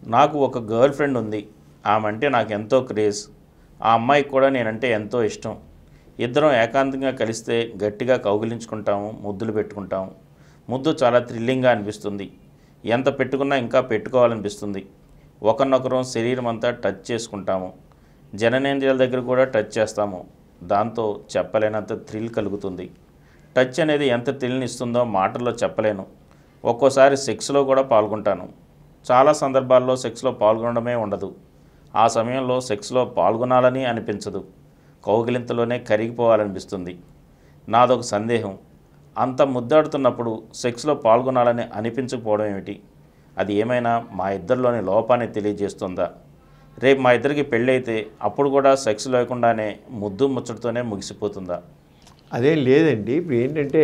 నాకు ఒక girl friend ఉంది. ఆమె అంటే నాకు ఎంతో క్రేజ్. ఆ అమ్మాయికి కూడా నేనంటే ఎంతో ఇష్టం. ఇద్దరం ఏకాంతంగా కలిస్తే గట్టిగా కౌగిలించుకుంటాము, ముద్దులు పెట్టుకుంటాము. ముద్దు చాలా థ్రిల్లింగ్గా అనిపిస్తుంది. ఎంత పెట్టుకున్నా ఇంకా పెట్టుకోవాలనిపిస్తుంది. ఒకరినొకరం శరీరం అంతా టచ్ చేసుకుంటాము. జననేంద్రియాల దగ్గర కూడా టచ్ చేస్తాము. దాంతో చెప్పలేనంత థ్రిల్ కలుగుతుంది. టచ్ అనేది ఎంత థ్రిల్ని ఇస్తుందో మాటల్లో చెప్పలేను. ఒక్కోసారి సెక్స్లో కూడా పాల్గొంటాను. చాలా సందర్భాల్లో సెక్స్లో పాల్గొనడమే ఉండదు. ఆ సమయంలో సెక్స్లో పాల్గొనాలని అనిపించదు. కౌగిలింతలోనే కరిగిపోవాలనిపిస్తుంది. నాదొక సందేహం, అంత ముద్దాడుతున్నప్పుడు సెక్స్లో పాల్గొనాలని అనిపించకపోవడం ఏమిటి? అది ఏమైనా మా ఇద్దరిలోని లోపాన్ని తెలియజేస్తుందా? రేపు మా ఇద్దరికి పెళ్ళైతే అప్పుడు కూడా సెక్స్ లేకుండానే ముద్దు ముచ్చటతోనే ముగిసిపోతుందా? అదేం లేదండి. ఇప్పుడు ఏంటంటే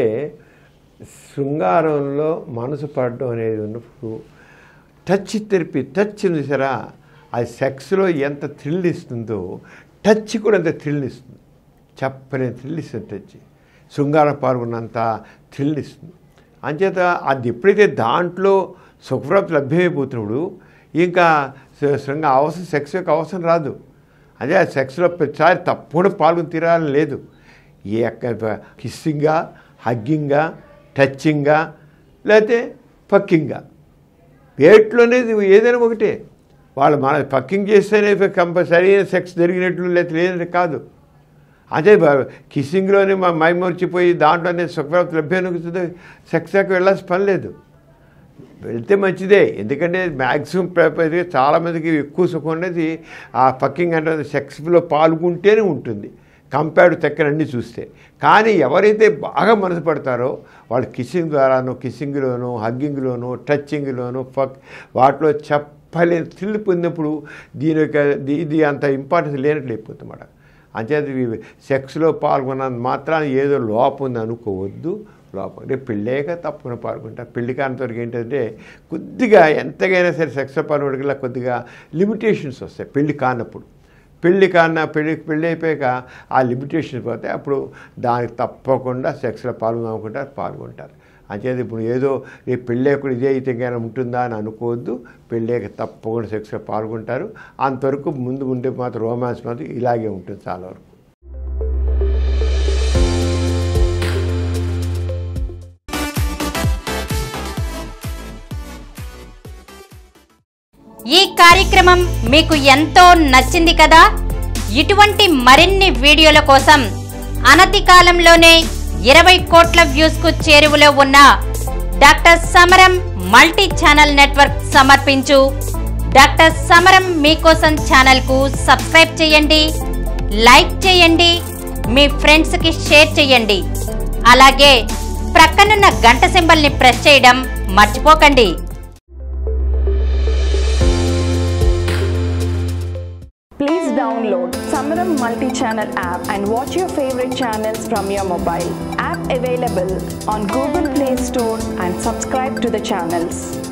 శృంగారంలో మనసు పడడం అనేది ఉన్నప్పుడు టచ్ థెరపీ, టచ్ ఉంది సరా, అది సెక్స్లో ఎంత థ్రిల్ ఇస్తుందో టచ్ కూడా అంత థ్రిల్ ఇస్తుంది. చెప్పలేని థ్రిల్ ఇస్తుంది టచ్. శృంగారం పాల్గొన్నంత థ్రిల్ ఇస్తుంది. అంచేత అది ఎప్పుడైతే దాంట్లో సుఖప్రాప్తి లభ్యమైపోతున్నప్పుడు ఇంకా అవసరం, సెక్స్ యొక్క అవసరం రాదు. అదే ఆ సెక్స్లో ప్రతిసారి తప్పకుండా పాల్గొని తీరాలని లేదు. ఏ కిస్సింగా, హగ్గింగా, టచ్చింగా, లేకపోతే పక్కింగా, వేట్లోనే ఏదైనా ఒకటే. వాళ్ళు మన పక్కింగ్ చేస్తేనే కంపల్సరీ సెక్స్ జరిగినట్లు లేదంటే కాదు. అదే కిస్సింగ్లోనే మైమర్చిపోయి దాంట్లోనే సుఖప్రాప్తి లభ్యమవుతుంది. సెక్స్ దాకా వెళ్ళాల్సిన పని లేదు. వెళ్తే మంచిదే. ఎందుకంటే మ్యాక్సిమం చాలామందికి ఎక్కువ సుఖం అనేది ఆ పక్కింగ్ అంటే సెక్స్లో పాల్గొంటేనే ఉంటుంది, కంపేర్డ్ తెక్కనన్నీ చూస్తే. కానీ ఎవరైతే బాగా మనసు పడతారో వాళ్ళు కిస్సింగ్ ద్వారానో, కిస్సింగ్లోనూ, హగ్గింగ్లోనూ, టచ్చింగ్లోనూ, వాటిలో చెప్పలేని థ్రిల్ పొందినప్పుడు ఇది అంత ఇంపార్టెన్స్ లేనట్లు అయిపోతుందన్నమాట. అంచేత సెక్స్లో పాల్గొన్నంత మాత్రాన్ని ఏదో లోపం ఉంది అనుకోవద్దు. లోపం అంటే పెళ్ళాక తప్పకుండా పాల్గొంటారు. పెళ్లి కానంతవరకు ఏంటంటే కొద్దిగా ఎంతకైనా సరే సెక్స్లో పాల్గొనగల కొద్దిగా లిమిటేషన్స్ వస్తాయి పెళ్ళి కానప్పుడు. పెళ్ళి అయిపోయాక ఆ లిమిటేషన్స్ పోతే అప్పుడు దానికి తప్పకుండా సెక్స్లో పాల్గొంటారు. అంచేది ఇప్పుడు ఏదో ఈ పెళ్ళేకుడు ఇదే అయితే కానీ ఉంటుందా అని అనుకోవద్దు. పెళ్ళాక తప్పకుండా సెక్స్లో పాల్గొంటారు. అంతవరకు ముందు మాత్రం రొమాన్స్ మాత్రం ఇలాగే ఉంటుంది చాలా వరకు. ఈ కార్యక్రమం మీకు ఎంతో నచ్చింది కదా? ఇటువంటి మరిన్ని వీడియోల కోసం అనతి కాలంలోనే 20 కోట్ల వ్యూస్ కు చేరువలో ఉన్న doctor Samaram multi channel network సమర్పించు డాక్టర్ సమరం మీకోసం ఛానల్ కు సబ్స్క్రైబ్ చేయండి, లైక్ చేయండి, మీ ఫ్రెండ్స్ కి షేర్ చేయండి. అలాగే ప్రక్కనున్న గంట సింబల్ ని ప్రెస్ చేయడం మర్చిపోకండి. Please download Samaram multi-channel app and watch your favorite channels from your mobile. App available on Google Play Store and subscribe to the channels.